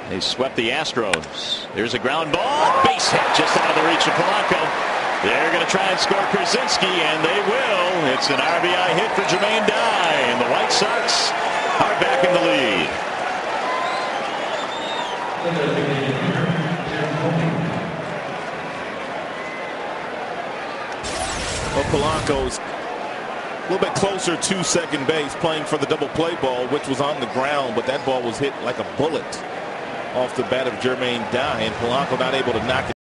They swept the Astros. There's a ground ball. Base hit just out of the reach of Polanco. They're going to try and score Pierzynski, and they will. It's an RBI hit for Jermain Dye, and the White Sox are back in the lead. Well, Polanco's a little bit closer to second base, playing for the double play ball, which was on the ground, but that ball was hit like a bullet off the bat of Jermain Dye, and Polanco not able to knock it